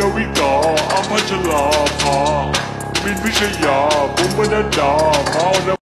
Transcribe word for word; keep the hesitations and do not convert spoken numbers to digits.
นาวิกาอัมพัชราภามินพิชยาบุ๋มบรรดาภา